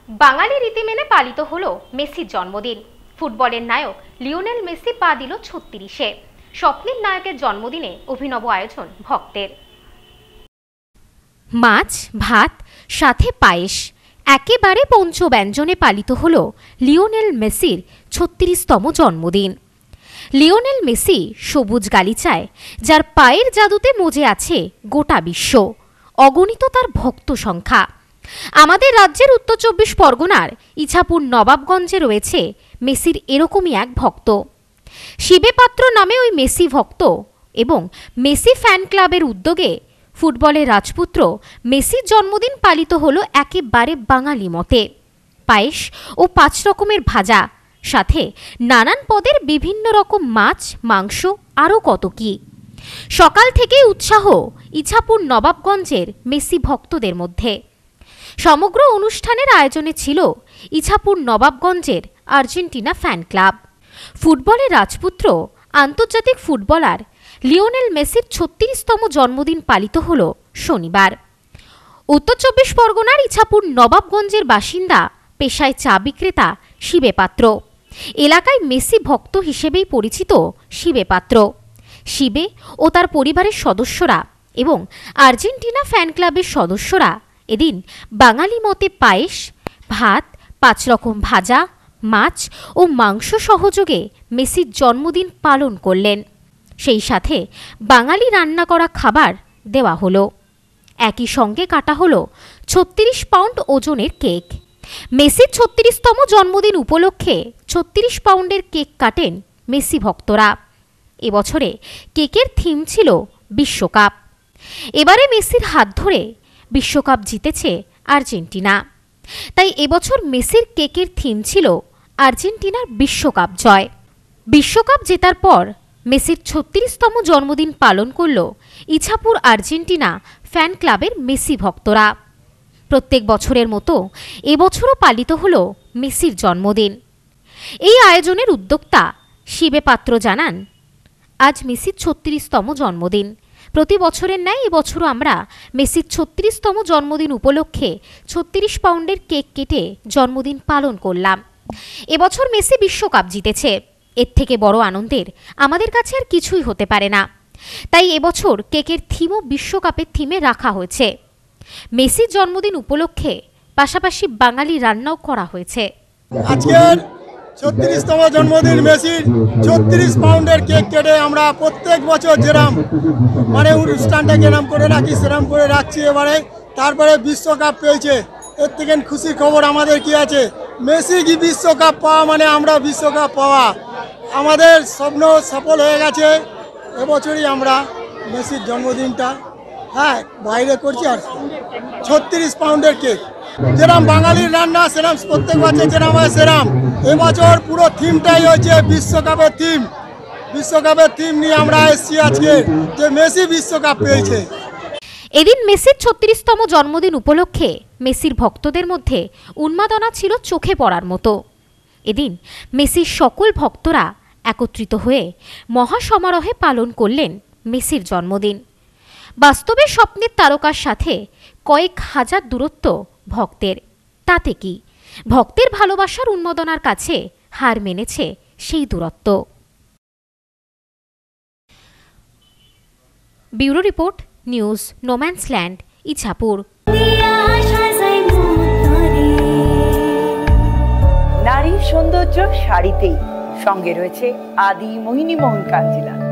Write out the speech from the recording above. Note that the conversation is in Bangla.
বাঙালি রীতি মেনে পালিত হলো মেসির জন্মদিন। ফুটবলের নায়ক লিওনেল মেসি পা দিল 36-এ। স্বপ্নের নায়কের জন্মদিনে অভিনব আয়োজন ভক্তের। মাছ ভাত সাথে পায়েস, একেবারে পঞ্চব্যঞ্জনে পালিত হলো লিওনেল মেসির 36তম জন্মদিন। লিওনেল মেসি সবুজ গালিচায়, যার পায়ের জাদুতে মজে আছে গোটা বিশ্ব। অগণিত তার ভক্ত সংখ্যা। আমাদের রাজ্যের উত্তর 24 পরগনার ইছাপুর নবাবগঞ্জে রয়েছে মেসির এরকমই এক ভক্ত। শিবে পাত্র নামে ওই মেসি ভক্ত এবং মেসি ফ্যান ক্লাবের উদ্যোগে ফুটবলের রাজপুত্র মেসির জন্মদিন পালিত হলো একেবারে বাঙালি মতে। পায়েস ও 5 রকমের ভাজা, সাথে নানান পদের বিভিন্ন রকম মাছ, মাংস, আরও কত কি। সকাল থেকেই উৎসাহ ইছাপুর নবাবগঞ্জের মেসি ভক্তদের মধ্যে। সমগ্র অনুষ্ঠানের আয়োজনে ছিল ইছাপুর নবাবগঞ্জের আর্জেন্টিনা ফ্যান ক্লাব। ফুটবলের রাজপুত্র আন্তর্জাতিক ফুটবলার লিওনেল মেসির 36তম জন্মদিন পালিত হল শনিবার। উত্তর 24 পরগনার ইছাপুর নবাবগঞ্জের বাসিন্দা, পেশায় চা বিক্রেতা শিবে পাত্র। এলাকায় মেসি ভক্ত হিসেবেই পরিচিত শিবে পাত্র। শিবে ও তার পরিবারের সদস্যরা এবং আর্জেন্টিনা ফ্যান ক্লাবের সদস্যরা এদিন বাঙালি মতে পায়েস, ভাত, 5 রকম ভাজা, মাছ ও মাংস সহযোগে মেসির জন্মদিন পালন করলেন। সেই সাথে বাঙালি রান্না করা খাবার দেওয়া হলো। একই সঙ্গে কাটা হলো 36 পাউন্ড ওজনের কেক। মেসির 36তম জন্মদিন উপলক্ষে 36 পাউন্ডের কেক কাটেন মেসি ভক্তরা। এবছরে কেকের থিম ছিল বিশ্বকাপ। এবারে মেসির হাত ধরে বিশ্বকাপ জিতেছে আর্জেন্টিনা, তাই এবছর মেসির কেকের থিম ছিল আর্জেন্টিনার বিশ্বকাপ জয়। বিশ্বকাপ জেতার পর মেসির 36তম জন্মদিন পালন করল ইছাপুর আর্জেন্টিনা ফ্যান ক্লাবের মেসি ভক্তরা। প্রত্যেক বছরের মতো এবছরও পালিত হল মেসির জন্মদিন। এই আয়োজনের উদ্যোক্তা শিবে পাত্র জানান, আজ মেসির 36তম জন্মদিন। প্রতি বছরের ন্যায় এবছরও আমরা মেসির 36তম জন্মদিন উপলক্ষে 36 পাউন্ডের কেক কেটে জন্মদিন পালন করলাম। এবছর মেসি বিশ্বকাপ জিতেছে, এর থেকে বড় আনন্দের আমাদের কাছে আর কিছুই হতে পারে না। তাই এবছর কেকের থিমও বিশ্বকাপের থিমে রাখা হয়েছে। মেসির জন্মদিন উপলক্ষে পাশাপাশি বাঙালি রান্নাও করা হয়েছে। আজকের 36তম জন্মদিন মেসির 36 পাউন্ডের কেক কেটে আমরা প্রত্যেক বছর যেরাম অনুষ্ঠানটা যেরাম করে রাখি সেরাম করে রাখছি এবারে। তারপরে বিশ্বকাপ পেয়েছে, এর থেকে খুশির খবর আমাদের কি আছে? মেসি কি বিশ্বকাপ পাওয়া মানে আমরা বিশ্বকাপ পাওয়া। আমাদের স্বপ্ন সফল হয়ে গেছে। এবছরই আমরা মেসির জন্মদিনটা বাইরে করছি। আর 36 পাউন্ডের কেক, যেরাম বাঙালির রান্না সেরাম প্রত্যেক বছর যেরাম হয় সেরাম। এবছর পুরো থিমটাই হচ্ছে বিশ্বকাপের থিম। বিশ্বকাপের থিম নিয়ে আমরা এসেছি আজকে, যে মেসি বিশ্বকাপ পেয়েছে। এদিন মেসির 36তম জন্মদিন উপলক্ষে মেসির ভক্তদের মধ্যে উন্মাদনা ছিল চোখে পড়ার মতো। এদিন মেসির সকল ভক্তরা একত্রিত হয়ে মহাসমারোহে পালন করলেন মেসির জন্মদিন। বাস্তবে স্বপ্নের তারকার সাথে কয়েক হাজার দূরত্ব ভক্তের, তাতে কি? ভক্তের ভালোবাসার উন্মাদনার কাছে হার মেনেছে সেই দূরত্ব। Bureau report, news no man's land, Ichhapur. নারীর সৌন্দর্য শাড়িতেই, সঙ্গে রয়েছে আদি মোহিনী মোহন কাঞ্জিলা।